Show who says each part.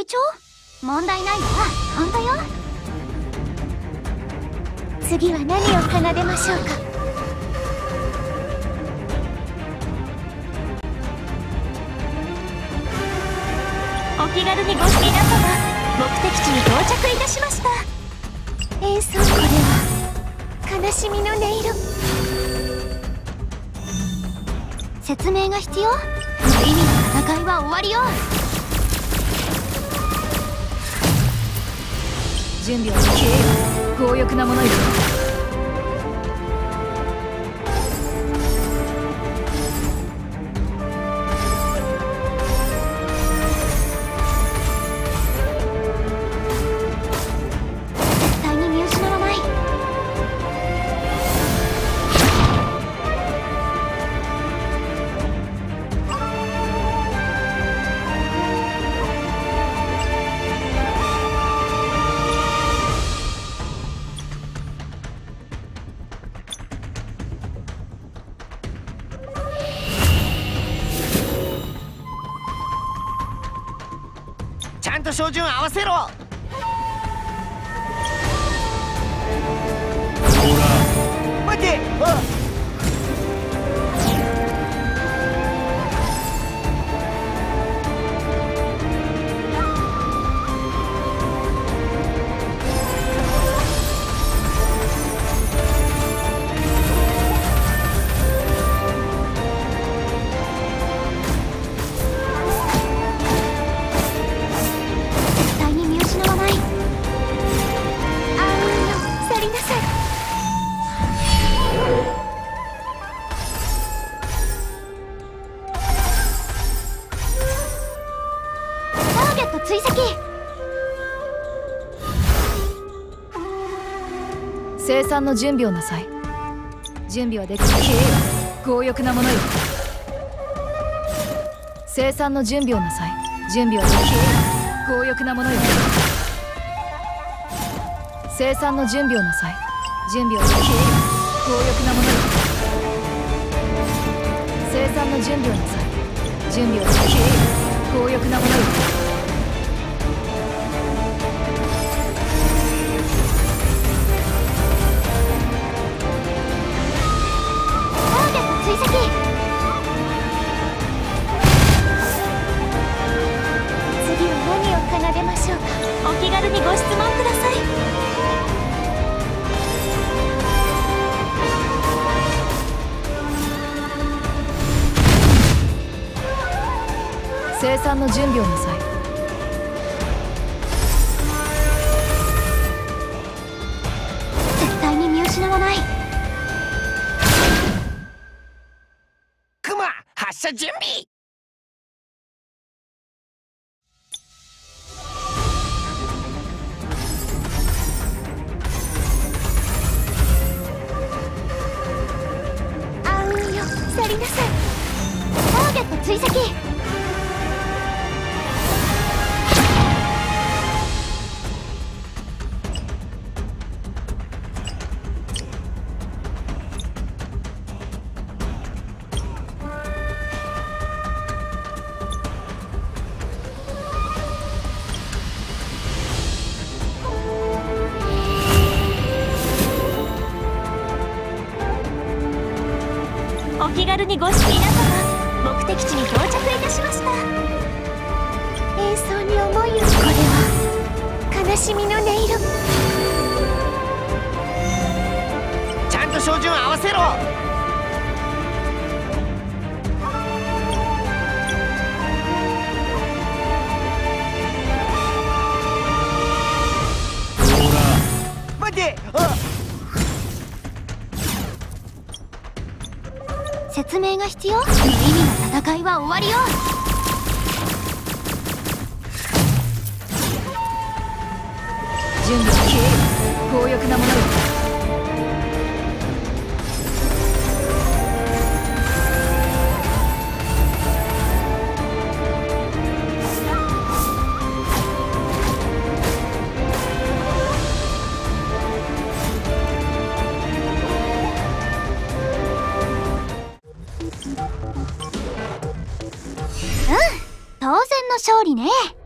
Speaker 1: 隊長、問題ないわ。本当よ。次は何を奏でましょうか。お気軽にご好きな様、目的地に到着いたしました。演奏、これは悲しみの音色。説明が必要？無意味な戦いは終わりよ。
Speaker 2: 準備はできる。強欲なものよ。
Speaker 1: 絶対に見失わない。
Speaker 3: ちゃんと照準合わせろ。待て。
Speaker 1: 絶対に見失わない。あうんよ、去りなさい。ターゲット追跡。
Speaker 2: 生産の準備をなさい。準備はできる。強欲なものよ。生産の準備をなさい。準備はできる。強欲なものよ。生産の準備をなさい。準備はできる。強欲なものよ。生産の準備をなさい。準備はできる。強欲なものよ。
Speaker 1: ターゲット追跡。次は何を奏でましょうか。お気軽にご質問ください。
Speaker 2: 生産の準備をなさい。
Speaker 1: 絶対に見失わない。
Speaker 3: クマ発射準備。
Speaker 1: あうんよ、去りなさい。ターゲット追跡。お気軽にご好きな様、目的地に到着いたしました。演奏に思いを。これは悲しみの音色。
Speaker 3: ちゃんと照準合わせろ。待て。
Speaker 1: 説明が必要？無意味な戦いは終わりよ。
Speaker 2: 準備はできる。強欲なものよ。
Speaker 1: 当然の勝利ね。